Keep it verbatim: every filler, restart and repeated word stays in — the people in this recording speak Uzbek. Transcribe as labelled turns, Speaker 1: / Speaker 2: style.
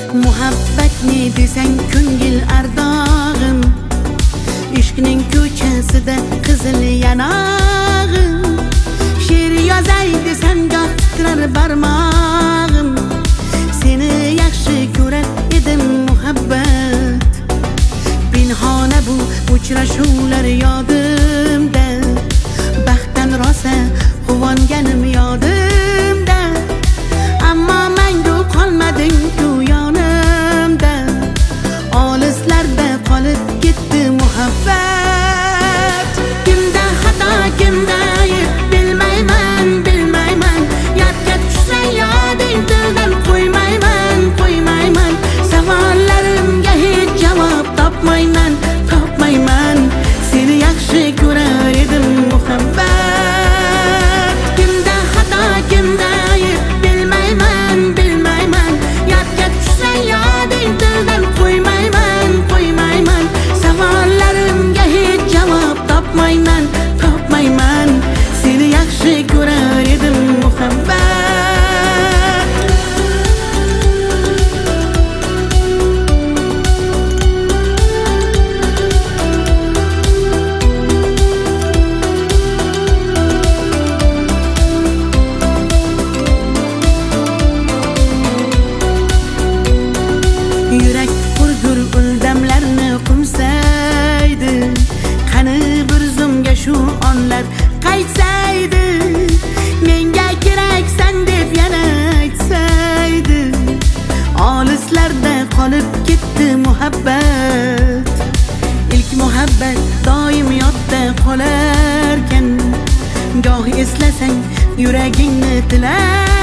Speaker 1: Muhabbatni desang ko'ngil ardog'im, ishqning ko'chasida qizil yanog'im. She'r yozay desam goh titrar barmog'im, seni yaxshi ko'rar edim muhabbat. Pinhona bu uchrashuvlar yodimda, baxtdan rosa quvonganim yodimda. Ammo mangu qolmading-ku yonimda, olislarda qolib ketdi muhabbat. Kimda xato, kimda ayb bilmayman, bilmayman. Yodga tushsa yoding tildan qo'ymayman, qo'ymayman. Savollarimga hech javob topmayman, topmayman. Seni yaxshi ko'rar edim muhabbat. Kimda xato, kimda ayb bilmayman, bilmayman. Yodga tushsa yoding tildan qo'ymayman, qo'ymayman. Savollarimga hech javob topmayman, topmayman. Seni yaxshi ko'rar edim muhabbat. Yurak hurgur uldamlarni qumsaydi, qani bir zumga shu onlar qaytsaydi. Menga keraksan deb yana aytsaydi, olislarda qolib ketdi muhabbat. Ilk muhabbat doim yodda qolarkan, goh eslasang yuragingni tilar.